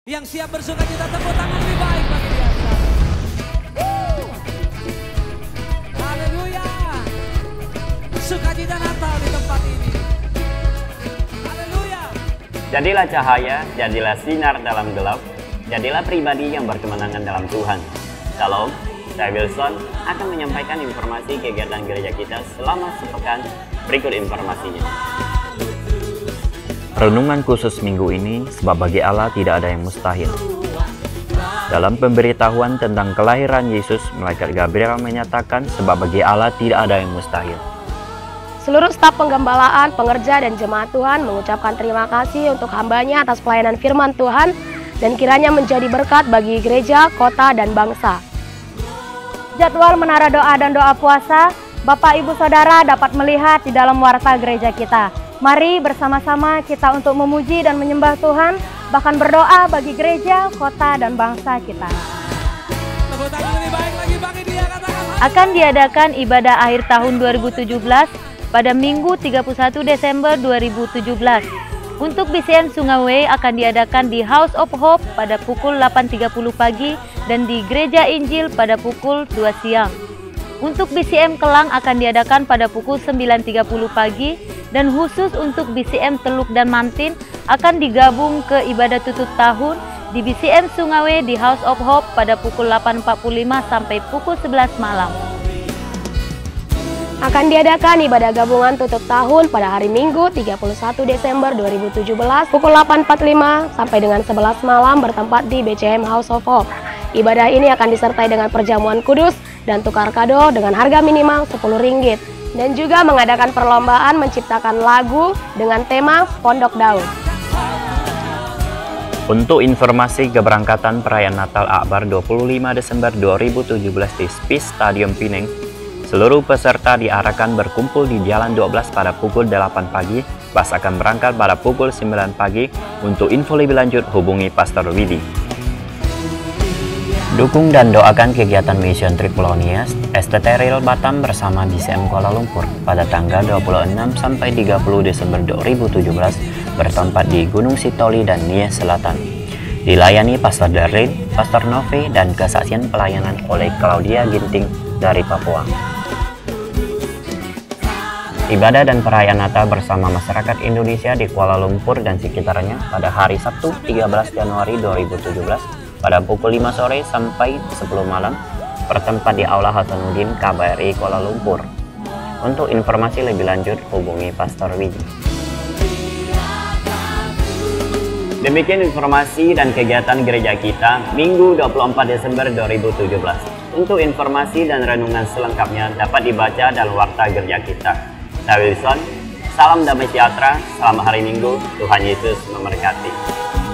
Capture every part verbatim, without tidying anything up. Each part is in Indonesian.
Yang siap bersuka cita, tepuk tangan lebih baik bagi dia sekarang. Haleluya. Sukacita Natal di tempat ini. Haleluya. Jadilah cahaya, jadilah sinar dalam gelap, jadilah pribadi yang berkemenangan dalam Tuhan. Shalom, saya Wilson akan menyampaikan informasi kegiatan gereja kita selama sepekan. Berikut informasinya. Renungan khusus minggu ini, sebab bagi Allah tidak ada yang mustahil. Dalam pemberitahuan tentang kelahiran Yesus, malaikat Gabriel menyatakan sebab bagi Allah tidak ada yang mustahil. Seluruh staf penggembalaan, pengerja, dan jemaat Tuhan mengucapkan terima kasih untuk hambanya atas pelayanan firman Tuhan dan kiranya menjadi berkat bagi gereja, kota, dan bangsa. Jadwal menara doa dan doa puasa, Bapak Ibu Saudara dapat melihat di dalam warta gereja kita. Mari bersama-sama kita untuk memuji dan menyembah Tuhan, bahkan berdoa bagi gereja, kota, dan bangsa kita. Tepuk tangan lebih baik lagi bagi dia, katakan. Akan diadakan ibadah akhir tahun dua ribu tujuh belas pada Minggu tiga puluh satu Desember dua ribu tujuh belas. Untuk B C M Sungai akan diadakan di House of Hope pada pukul delapan tiga puluh pagi dan di Gereja Injil pada pukul dua siang. Untuk B C M Kelang akan diadakan pada pukul sembilan tiga puluh pagi dan khusus untuk B C M Teluk dan Mantin akan digabung ke ibadah tutup tahun di B C M Sungai di House of Hope pada pukul delapan empat puluh lima sampai pukul sebelas malam. Akan diadakan ibadah gabungan tutup tahun pada hari Minggu tiga puluh satu Desember dua ribu tujuh belas pukul delapan empat puluh lima sampai dengan sebelas malam bertempat di B C M House of Hope. Ibadah ini akan disertai dengan perjamuan kudus dan tukar kado dengan harga minimal sepuluh ringgit. Dan juga mengadakan perlombaan menciptakan lagu dengan tema Pondok Daun. Untuk informasi keberangkatan perayaan Natal Akbar dua puluh lima Desember dua ribu tujuh belas di Spis Stadium Pineng, seluruh peserta diarahkan berkumpul di Jalan dua belas pada pukul delapan pagi. Bus akan berangkat pada pukul sembilan pagi. Untuk info lebih lanjut hubungi Pastor Widi. Dukung dan doakan kegiatan Mission Trip Pulau Nias S T T Rail Batam bersama B C M Kuala Lumpur pada tanggal dua puluh enam sampai tiga puluh Desember dua ribu tujuh belas bertempat di Gunung Sitoli dan Nias Selatan. Dilayani Pastor Darin, Pastor Novi, dan kesaksian pelayanan oleh Claudia Ginting dari Papua. Ibadah dan perayaan Natal bersama masyarakat Indonesia di Kuala Lumpur dan sekitarnya pada hari Sabtu tiga belas Januari dua ribu tujuh belas pada pukul lima sore sampai sepuluh malam bertempat di Aula Hasanuddin K B R I Kuala Lumpur. Untuk informasi lebih lanjut hubungi Pastor Widi. Demikian informasi dan kegiatan gereja kita Minggu dua puluh empat Desember dua ribu tujuh belas. Untuk informasi dan renungan selengkapnya dapat dibaca dalam warta gereja kita. Saya Wilson, salam damai sejahtera, selamat hari Minggu, Tuhan Yesus memberkati.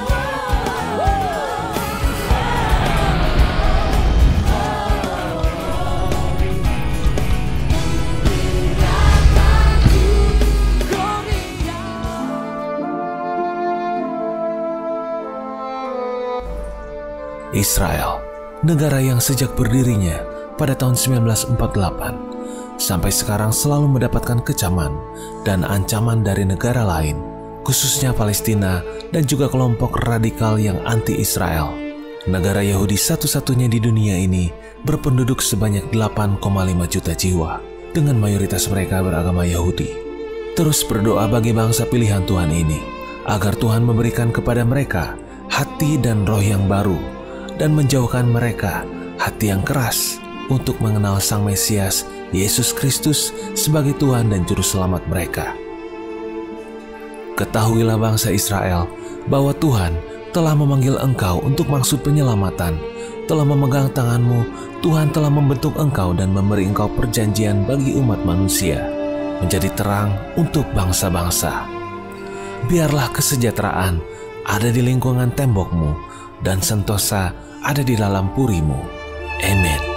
Israel, negara yang sejak berdirinya pada tahun seribu sembilan ratus empat puluh delapan sampai sekarang selalu mendapatkan kecaman dan ancaman dari negara lain, khususnya Palestina dan juga kelompok radikal yang anti-Israel. Negara Yahudi satu-satunya di dunia ini berpenduduk sebanyak delapan koma lima juta jiwa, dengan mayoritas mereka beragama Yahudi. Terus berdoa bagi bangsa pilihan Tuhan ini, agar Tuhan memberikan kepada mereka hati dan roh yang baru, dan menjauhkan mereka hati yang keras untuk mengenal Sang Mesias, Yesus Kristus sebagai Tuhan dan Juru Selamat mereka. Ketahuilah bangsa Israel bahwa Tuhan telah memanggil engkau untuk maksud penyelamatan, telah memegang tanganmu, Tuhan telah membentuk engkau dan memberi engkau perjanjian bagi umat manusia, menjadi terang untuk bangsa-bangsa. Biarlah kesejahteraan ada di lingkungan tembokmu, dan sentosa ada di dalam purimu. Amin.